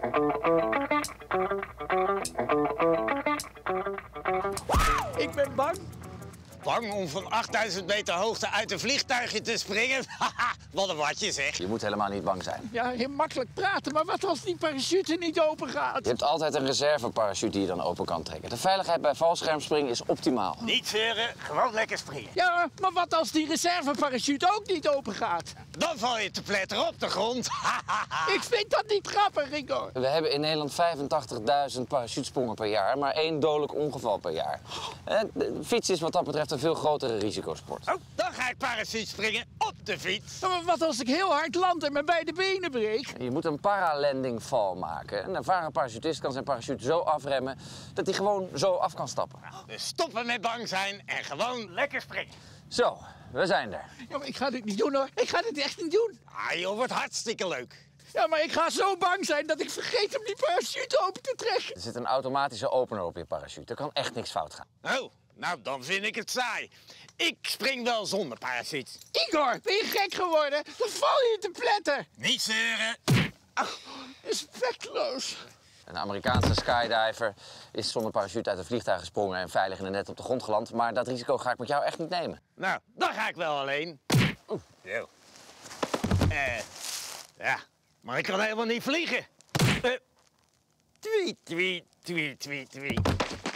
Ik ben bang. Bang om van 8000 meter hoogte uit een vliegtuigje te springen? Haha, wat een watje zeg. Je moet helemaal niet bang zijn. Ja, heel makkelijk praten, maar wat als die parachute niet open gaat? Je hebt altijd een reserveparachute die je dan open kan trekken. De veiligheid bij valschermspringen is optimaal. Niet zeuren, gewoon lekker springen. Ja, maar wat als die reserveparachute ook niet open gaat? Dan val je te pletteren op de grond. Ik vind dat niet grappig, Igor. We hebben in Nederland 85.000 parachutesprongen per jaar, maar 1 dodelijk ongeval per jaar. Fietsen is wat dat betreft een veel grotere risicosport. Oh, dan ga ik parachutespringen op de fiets. Ja, maar wat als ik heel hard land en mijn beide benen breek? Je moet een paralandingval maken. Een ervaren parachutist kan zijn parachute zo afremmen dat hij gewoon zo af kan stappen. Dus stoppen met bang zijn en gewoon lekker springen. Zo, we zijn er. Ja, maar ik ga dit niet doen, hoor. Ik ga dit echt niet doen. Ah joh, wordt hartstikke leuk. Ja, maar ik ga zo bang zijn dat ik vergeet om die parachute open te trekken. Er zit een automatische opener op je parachute. Er kan echt niks fout gaan. Oh, nou dan vind ik het saai. Ik spring wel zonder parachute. Igor, ben je gek geworden? Dan val je te pletter. Niet zeuren. Respectloos. Een Amerikaanse skydiver is zonder parachute uit een vliegtuig gesprongen en veilig in een net op de grond geland. Maar dat risico ga ik met jou echt niet nemen. Nou, dan ga ik wel alleen. Oeh, zo. Ja, maar ik kan helemaal niet vliegen. Tweet, tweet, tweet, tweet, tweet.